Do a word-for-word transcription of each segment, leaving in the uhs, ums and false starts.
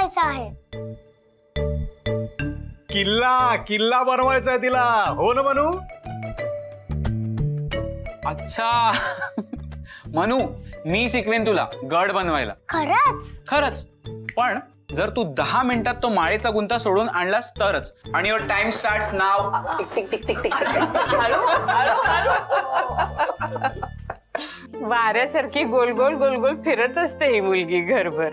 बनवायचा आहे. किल्ला किल्ला बनवायचा आहे तिला, हो ना मनू? अच्छा मनू, मी शिकवेन तुला गड बनवायला. खरंच? खरंच. पण जर तू दहा मिनिटात तो माळेचा गुंता सोडून आणलास तरच. आणि your time starts now. Tick tick tick tick tick. वाऱ्यासारखी गोल गोल गोल गोल फिरत असते ही मुलगी घरभर.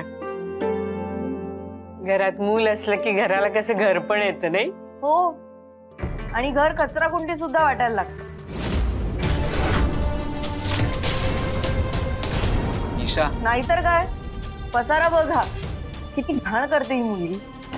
घरात मूल असलं की घराला कसं घर पण येतं नाही? हो, आणि घर कचरा कुंडी सुद्धा वाटायला लागतं. ईशा, नाहीतर काय, पसारा बघा किती घाण करते ही मुलगी.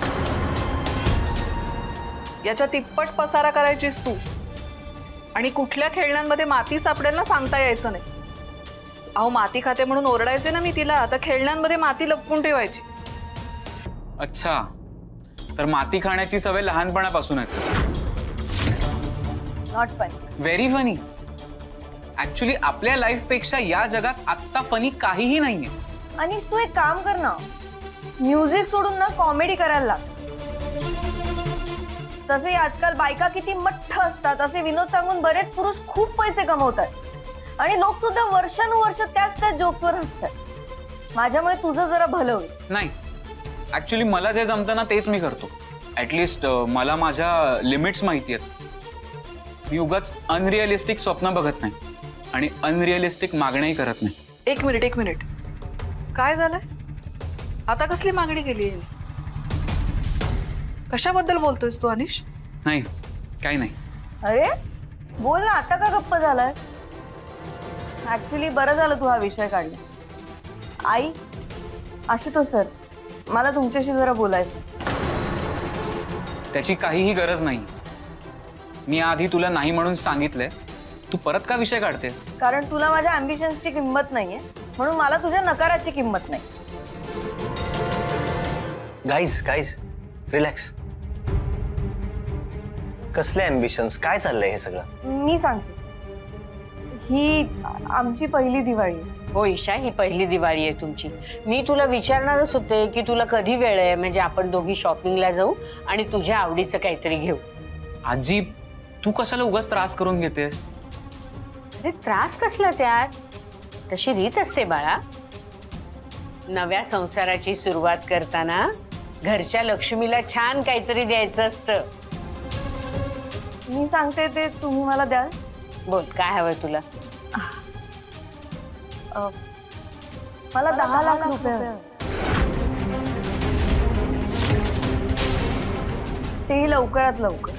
याच्या तिप्पट पसारा करायचीस तू. आणि कुठल्या खेळण्यांमध्ये माती सापडेल ना सांगता यायचं नाही. अहो माती खाते म्हणून ओरडायचे ना मी तिला, आता खेळण्यांमध्ये माती लपवून ठेवायची. अच्छा, तर माती खाण्याची सवय लहानपणापासून आहे. Not funny. Very funny. Actually आपल्या लाईफ पेक्षा या जगात आत्ता फनी काहीही नाहीये. आणि तू एक काम कर ना, म्युझिक सोडून ना कॉमेडी करायला लाग. तसे आजकाल बायका किती मठ्ठ असतात, असे विनोद सांगून बरेच पुरुष खूप पैसे कमवतात. आणि लोक सुद्धा वर्षानुवर्ष त्याच त्याच जोक्सवर हसतात. माझ्यामुळे तुझं जरा भलं होईल. नाही, ऍक्च्युली मला जे जमतं ना तेच मी करतो. ऍटलिस्ट मला माझ्या लिमिट्स माहिती आहेत. मी उगाच अनरिअलिस्टिक स्वप्न बघत नाही आणि अनरिअलिस्टिक मागण्याही करत नाही. एक मिनिट एक मिनिट काय झालंय आता? कसली मागणी केली आहे? कशाबद्दल बोलतोयस तू अनिश? नाही, काही नाही. अरे बोल ना, आता का गप्प झालास? ऍक्च्युली बरं झालं तू हा विषय काढलास. आई, आशुतोष सर, मला तुमच्याशी जरा बोलायचं. त्याची काहीही गरज नाही. मी आधी तुला नाही म्हणून सांगितलंय, तू परत का विषय काढतेस? कारण तुला माझ्या अम्बिशन्सची किंमत नाहीये, म्हणून मला तुझ्या नकाराची किंमत नाही. Guys guys relax. कसले अम्बिशन्स? काय चाललंय हे सगळं? मी सांगते, ही आमची पहिली दिवाळी. हो ईशा, ही पहिली दिवाळी आहे तुमची. मी तुला विचारणारच होते की तुला कधी वेळ आहे, म्हणजे आपण दोघी शॉपिंगला जाऊ आणि तुझ्या आवडीचं काहीतरी घेऊ. आजी, तू कशाला उगाच त्रास करून घेतेस? अरे त्रास कसला त्यात? तशी रीत असते बाळा. नव्या संसाराची सुरुवात करताना घरच्या लक्ष्मीला छान काहीतरी द्यायचं असतं. मी सांगते ते तुम्ही मला द्याल? बोल, काय हवंय तुला? मला दहा लाख रुपये हवे. तेही लवकरात लवकर.